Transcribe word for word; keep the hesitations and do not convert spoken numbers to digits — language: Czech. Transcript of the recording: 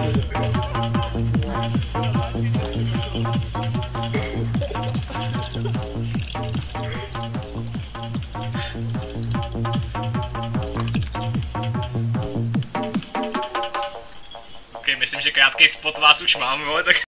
Ok, myslím, že krátký spot vás už mám, vole, tak